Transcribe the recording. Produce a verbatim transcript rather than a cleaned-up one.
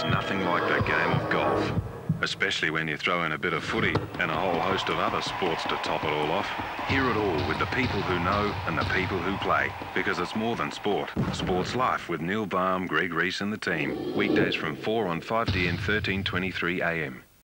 There's nothing like that game of golf, especially when you throw in a bit of footy and a whole host of other sports to top it all off. Hear it all with the people who know and the people who play, because it's more than sport. Sports Life with Neil Baum, Greg Reese and the team. Weekdays from four on five D N thirteen twenty-three A M.